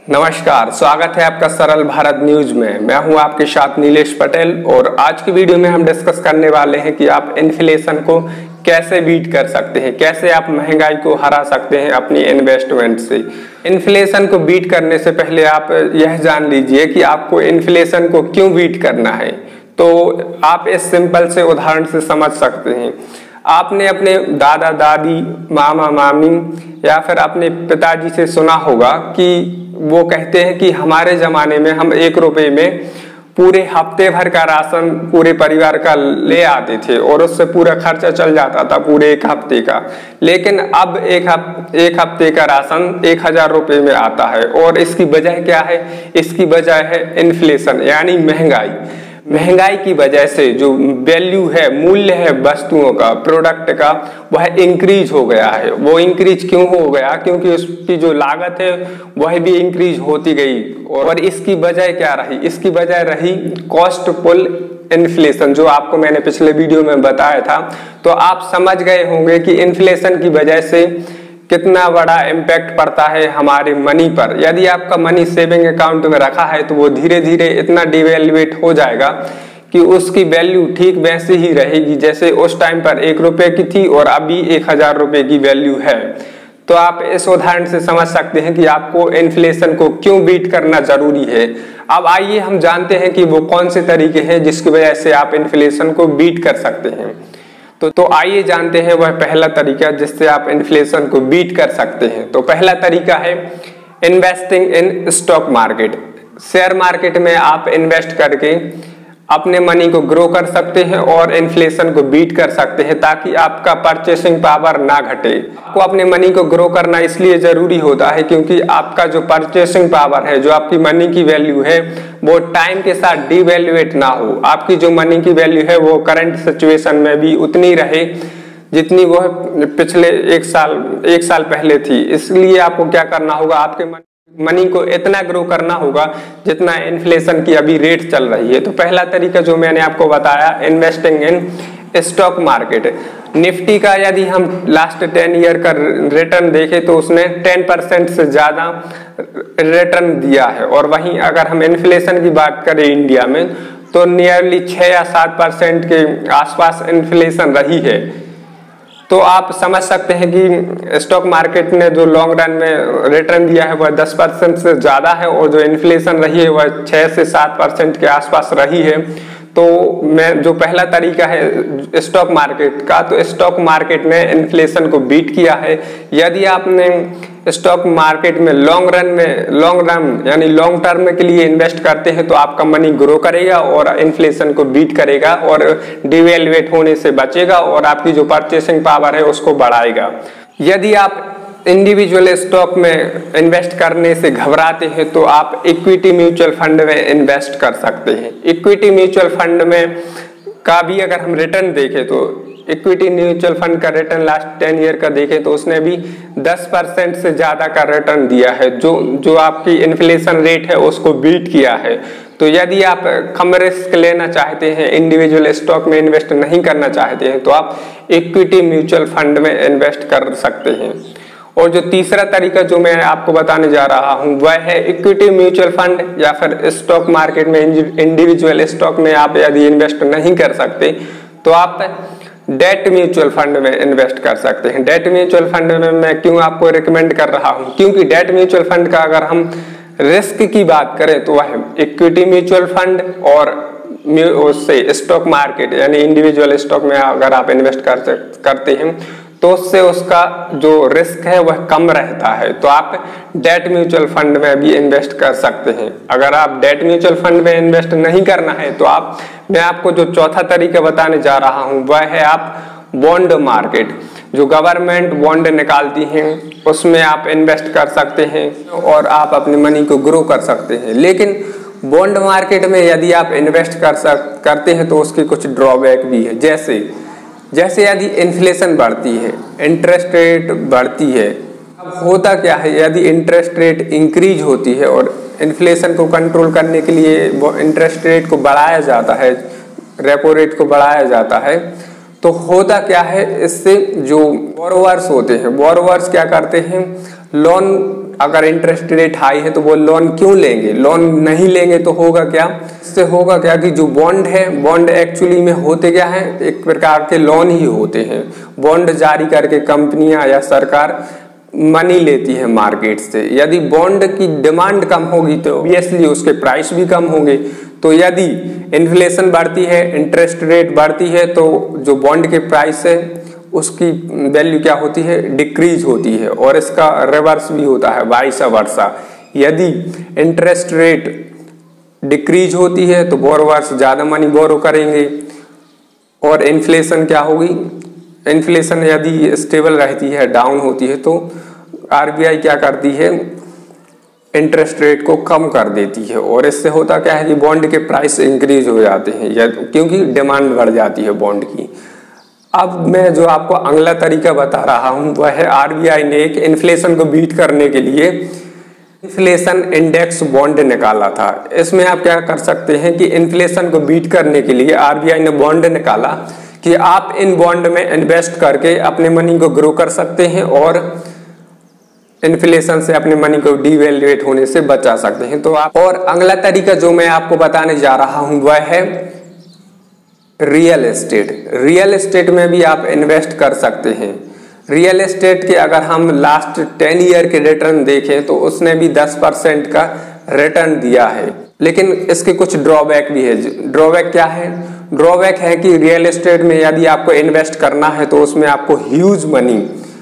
नमस्कार, स्वागत है आपका सरल भारत न्यूज में। मैं हूं आपके साथ नीलेश पटेल और आज की वीडियो में हम डिस्कस करने वाले हैं कि आप इन्फ्लेशन को कैसे बीट कर सकते हैं, कैसे आप महंगाई को हरा सकते हैं अपनी इन्वेस्टमेंट से। इन्फ्लेशन को बीट करने से पहले आप यह जान लीजिए कि आपको इन्फ्लेशन को क्यों बीट करना है। तो आप इस सिंपल से उदाहरण से समझ सकते हैं। आपने अपने दादा दादी, मामा मामी या फिर अपने पिताजी से सुना होगा कि वो कहते हैं कि हमारे जमाने में हम 1 रुपए में पूरे हफ्ते भर का राशन पूरे परिवार का ले आते थे और उससे पूरा खर्चा चल जाता था पूरे 1 हफ्ते का। लेकिन अब एक हफ्ते का राशन 1000 रुपए में आता है और इसकी वजह क्या है? इसकी वजह है इन्फ्लेशन यानी महंगाई। महंगाई की वजह से जो वैल्यू है, मूल्य है वस्तुओं का, प्रोडक्ट का, वह इंक्रीज हो गया है। वो इंक्रीज क्यों हो गया? क्योंकि उसकी जो लागत है वह भी इंक्रीज होती गई। और इसकी वजह क्या रही? इसकी वजह रही कॉस्ट पुल इन्फ्लेशन, जो आपको मैंने पिछले वीडियो में बताया था। तो आप समझ गए होंगे कि इन्फ्लेशन की वजह से कितना बड़ा इम्पैक्ट पड़ता है हमारे मनी पर। यदि आपका मनी सेविंग अकाउंट में रखा है तो वो धीरे धीरे इतना डिवेल्युएट हो जाएगा कि उसकी वैल्यू ठीक वैसे ही रहेगी जैसे उस टाइम पर 1 रुपए की थी और अभी 1000 रुपए की वैल्यू है। तो आप इस उदाहरण से समझ सकते हैं कि आपको इन्फ्लेशन को क्यों बीट करना जरूरी है। अब आइए हम जानते हैं कि वो कौन से तरीके हैं जिसकी वजह से आप इन्फ्लेशन को बीट कर सकते हैं। तो आइए जानते हैं वह पहला तरीका जिससे आप इन्फ्लेशन को बीट कर सकते हैं। तो पहला तरीका है investing in stock market. Share market में आप इन्वेस्ट करके अपने मनी को ग्रो कर सकते हैं और इन्फ्लेशन को बीट कर सकते हैं ताकि आपका परचेसिंग पावर ना घटे। आपको अपने मनी को ग्रो करना इसलिए जरूरी होता है क्योंकि आपका जो परचेसिंग पावर है, जो आपकी मनी की वैल्यू है, वो टाइम के साथ डिवैल्यूएट ना हो। आपकी जो मनी की वैल्यू है वो करंट सिचुएशन में भी उतनी रहे जितनी वो पिछले 1 साल पहले थी। इसलिए आपको क्या करना होगा? आपके मनी को इतना ग्रो करना होगा जितना इन्फ्लेशन की अभी रेट चल रही है। तो पहला तरीका जो मैंने आपको बताया, investing in stock market. Nifty का यदि हम लास्ट 10 ईयर का रिटर्न देखें तो उसने 10% से ज्यादा रिटर्न दिया है। और वहीं अगर हम इन्फ्लेशन की बात करें इंडिया में तो नियरली 6 या 7% के आसपास इन्फ्लेशन रही है। तो आप समझ सकते हैं कि स्टॉक मार्केट ने जो लॉन्ग रन में रिटर्न दिया है वह 10% से ज्यादा है और जो इन्फ्लेशन रही है वह 6 से 7% के आसपास रही है। तो मैं जो पहला तरीका है स्टॉक मार्केट का, तो स्टॉक मार्केट ने इन्फ्लेशन को बीट किया है। यदि आपने स्टॉक मार्केट में लॉन्ग रन यानी लॉन्ग टर्म के लिए इन्वेस्ट करते हैं तो आपका मनी ग्रो करेगा और इन्फ्लेशन को बीट करेगा और डिवैल्यूएट होने से बचेगा और आपकी जो परचेसिंग पावर है उसको बढ़ाएगा। यदि आप इंडिविजुअल स्टॉक में इन्वेस्ट करने से घबराते हैं तो आप इक्विटी म्यूचुअल फंड में इन्वेस्ट कर सकते हैं। इक्विटी म्यूचुअल फंड में का भी अगर हम रिटर्न देखें तो इक्विटी म्यूचुअल फंड का रिटर्न लास्ट 10 ईयर का देखें तो उसने भी 10% से ज्यादा का रिटर्न दिया है, जो आपकी इन्फ्लेशन रेट है उसको बीट किया है। तो यदि आप कम रिस्क लेना चाहते हैं, इंडिविजुअल स्टॉक में इन्वेस्ट नहीं करना चाहते हैं, तो आप इक्विटी म्यूचुअल फंड में इन्वेस्ट कर सकते हैं। और जो तीसरा तरीका जो मैं आपको बताने जा रहा हूं वह है इक्विटी म्यूचुअल फंड या फिर स्टॉक मार्केट में इंडिविजुअल स्टॉक में आप यदि इन्वेस्ट नहीं कर सकते तो आप डेट म्यूचुअल फंड में इन्वेस्ट कर सकते हैं। डेट म्यूचुअल फंड में मैं क्यों आपको रिकमेंड कर रहा हूं? क्योंकि डेट म्यूचुअल फंड का अगर हम रिस्क की बात करें तो वह इक्विटी म्यूचुअल फंड और उससे स्टॉक मार्केट यानी इंडिविजुअल स्टॉक में अगर आप इन्वेस्ट करते हैं तो उससे उसका जो रिस्क है वह कम रहता है। तो आप डेट म्यूचुअल फंड में भी इन्वेस्ट कर सकते हैं। अगर आप डेट म्यूचुअल फंड में इन्वेस्ट नहीं करना है तो मैं आपको जो चौथा तरीका बताने जा रहा हूं वह है आप बॉन्ड मार्केट। जो गवर्नमेंट बॉन्ड निकालती हैं उसमें आप इन्वेस्ट कर सकते हैं और आप अपने मनी को ग्रो कर सकते हैं। लेकिन बॉन्ड मार्केट में यदि आप इन्वेस्ट करते हैं तो उसकी कुछ ड्रॉबैक भी है। जैसे यदि इन्फ्लेशन बढ़ती है, इंटरेस्ट रेट बढ़ती है। अब होता क्या है, यदि इंटरेस्ट रेट इंक्रीज होती है और इन्फ्लेशन को कंट्रोल करने के लिए इंटरेस्ट रेट को बढ़ाया जाता है, रेपो रेट को बढ़ाया जाता है, तो होता क्या है, इससे जो बोरोवर्स होते हैं, बोरोवर्स क्या करते हैं, लोन अगर इंटरेस्ट रेट हाई है तो वो लोन क्यों लेंगे, लोन नहीं लेंगे तो होगा क्या, इससे होगा क्या कि जो बॉन्ड है, बॉन्ड एक्चुअली में होते क्या है, एक प्रकार के लोन ही होते हैं। बॉन्ड जारी करके कंपनियां या सरकार मनी लेती है मार्केट से। यदि बॉन्ड की डिमांड कम होगी तो ऑब्वियसली उसके प्राइस भी कम होंगे। तो यदि इन्फ्लेशन बढ़ती है, इंटरेस्ट रेट बढ़ती है, तो जो बॉन्ड के प्राइस है उसकी वैल्यू क्या होती है, डिक्रीज होती है। और इसका रिवर्स भी होता है, वाइस वर्सा। यदि इंटरेस्ट रेट डिक्रीज होती है तो बोरोवर्स ज्यादा मनी बोरो करेंगे। और इन्फ्लेशन क्या होगी, इन्फ्लेशन यदि स्टेबल रहती है, डाउन होती है, तो आरबीआई क्या करती है, इंटरेस्ट रेट को कम कर देती है। और इससे होता क्या है कि बॉन्ड के प्राइस इंक्रीज हो जाते हैं, क्योंकि डिमांड बढ़ जाती है बॉन्ड की। अब मैं जो आपको अगला तरीका बता रहा हूं वह है, आरबीआई ने एक इन्फ्लेशन को बीट करने के लिए इन्फ्लेशन इंडेक्स बॉन्ड निकाला था। इसमें आप क्या कर सकते हैं कि इन्फ्लेशन को बीट करने के लिए आरबीआई ने बॉन्ड निकाला कि आप इन बॉन्ड में इन्वेस्ट करके अपने मनी को ग्रो कर सकते हैं और इन्फ्लेशन से अपने मनी को डिवैल्यूएट होने से बचा सकते हैं। तो आप, और अगला तरीका जो मैं आपको बताने जा रहा हूं वह है रियल एस्टेट। रियल एस्टेट में भी आप इन्वेस्ट कर सकते हैं। रियल एस्टेट के अगर हम लास्ट 10 ईयर के रिटर्न देखें तो उसने भी 10% का रिटर्न दिया है। लेकिन इसके कुछ ड्रॉबैक भी है। ड्रॉबैक क्या है, ड्रॉबैक है कि रियल एस्टेट में यदि आपको इन्वेस्ट करना है तो उसमें आपको ह्यूज मनी,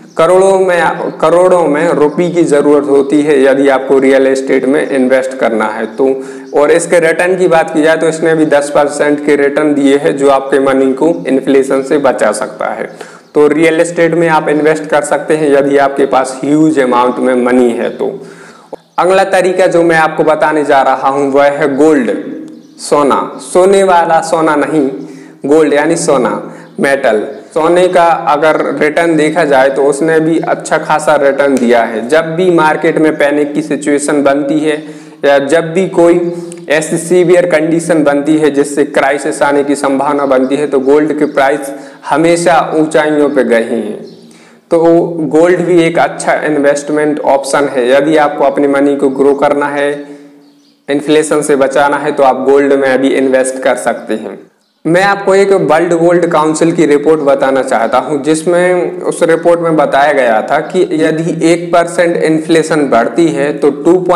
करोड़ों में रुपए की जरूरत होती है यदि आपको रियल एस्टेट में इन्वेस्ट करना है तो। और इसके रिटर्न की बात की जाए तो इसने भी 10% के रिटर्न दिए हैं जो आपके मनी को इन्फ्लेशन से बचा सकता है। तो रियल एस्टेट में आप इन्वेस्ट कर सकते हैं यदि आपके पास ह्यूज अमाउंट में मनी है तो। अगला तरीका जो मैं आपको बताने जा रहा हूं वह है गोल्ड, सोना। सोने वाला सोना नहीं, गोल्ड यानी सोना, मेटल। सोने का अगर रिटर्न देखा जाए तो उसने भी अच्छा खासा रिटर्न दिया है। जब भी मार्केट में पैनिक की सिचुएशन बनती है या जब भी कोई ऐसी सीवियर कंडीशन बनती है जिससे क्राइसिस आने की संभावना बनती है तो गोल्ड के प्राइस हमेशा ऊंचाइयों पे गए हैं। तो गोल्ड भी एक अच्छा इन्वेस्टमेंट ऑप्शन है। यदि आपको अपने मनी को ग्रो करना है, इन्फ्लेशन से बचाना है, तो आप गोल्ड में भी इन्वेस्ट कर सकते हैं। मैं आपको एक वर्ल्ड गोल्ड काउंसिल की रिपोर्ट बताना चाहता हूं जिसमें उस रिपोर्ट में बताया गया था कि यदि 1% इन्फ्लेशन बढ़ती है तो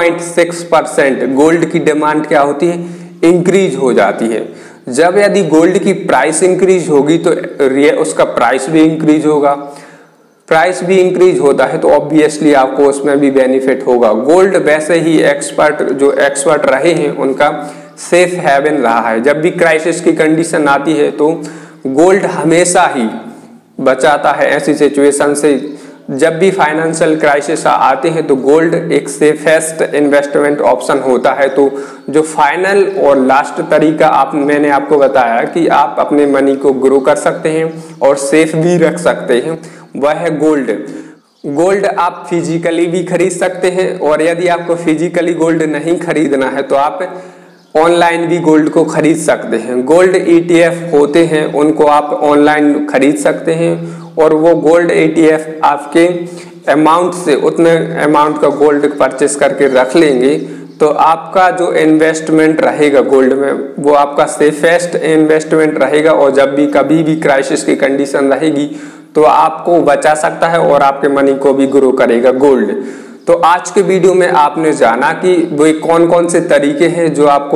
2.6% गोल्ड की डिमांड क्या होती है, इंक्रीज हो जाती है। जब यदि गोल्ड की प्राइस इंक्रीज होगी तो उसका प्राइस भी इंक्रीज होगा। प्राइस भी इंक्रीज होता है तो ऑब्वियसली आपको उसमें भी बेनिफिट होगा। गोल्ड वैसे ही एक्सपर्ट रहे हैं उनका सेफ हेवन रहा है। जब भी क्राइसिस की कंडीशन आती है तो गोल्ड हमेशा ही बचाता है ऐसी सिचुएशन से। जब भी फाइनेंशियल क्राइसिस आते हैं तो गोल्ड एक सेफेस्ट इन्वेस्टमेंट ऑप्शन होता है। तो जो फाइनल और लास्ट तरीका मैंने आपको बताया कि आप अपने मनी को ग्रो कर सकते हैं और सेफ भी रख सकते हैं, वह है गोल्ड। गोल्ड आप फिजिकली भी खरीद सकते हैं और यदि आपको फिजिकली गोल्ड नहीं खरीदना है तो आप ऑनलाइन भी गोल्ड को खरीद सकते हैं। गोल्ड ETF होते हैं, उनको आप ऑनलाइन खरीद सकते हैं और वो गोल्ड ETF आपके अमाउंट से उतने अमाउंट का गोल्ड परचेस करके रख लेंगे तो आपका जो इन्वेस्टमेंट रहेगा गोल्ड में वो आपका सेफेस्ट इन्वेस्टमेंट रहेगा। और जब भी कभी भी क्राइसिस की कंडीशन रहेगी तो आपको बचा सकता है और आपके मनी को भी ग्रो करेगा गोल्ड। तो आज के वीडियो में आपने जाना कि वो कौन कौन से तरीके हैं जो आपको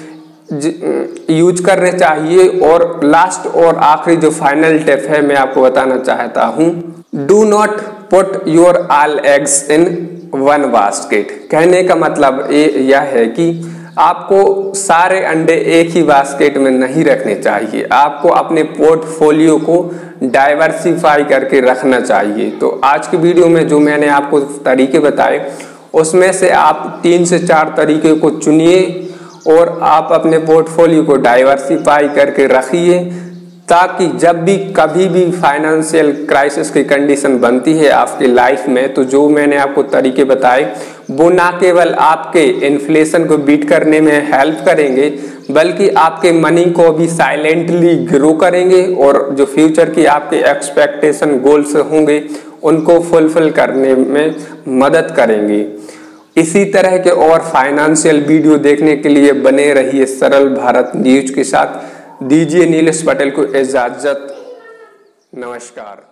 यूज करने चाहिए। और लास्ट और आखिरी जो फाइनल टिप है मैं आपको बताना चाहता हूं, do not put your all eggs in one basket. कहने का मतलब यह है कि आपको सारे अंडे एक ही बास्केट में नहीं रखने चाहिए। आपको अपने पोर्टफोलियो को डाइवर्सिफाई करके रखना चाहिए। तो आज की वीडियो में जो मैंने आपको तरीके बताए उसमें से आप 3 से 4 तरीके को चुनिए और आप अपने पोर्टफोलियो को डाइवर्सिफाई करके रखिए ताकि जब भी कभी भी फाइनेंशियल क्राइसिस की कंडीशन बनती है आपकी लाइफ में तो जो मैंने आपको तरीके बताए वो ना केवल आपके इन्फ्लेशन को बीट करने में हेल्प करेंगे बल्कि आपके मनी को भी साइलेंटली ग्रो करेंगे और जो फ्यूचर की आपके एक्सपेक्टेशन गोल्स होंगे उनको फुलफिल करने में मदद करेंगे। इसी तरह के और फाइनेंशियल वीडियो देखने के लिए बने रहिए सरल भारत न्यूज के साथ। दीजिए नीलेश पटेल को इजाजत। नमस्कार।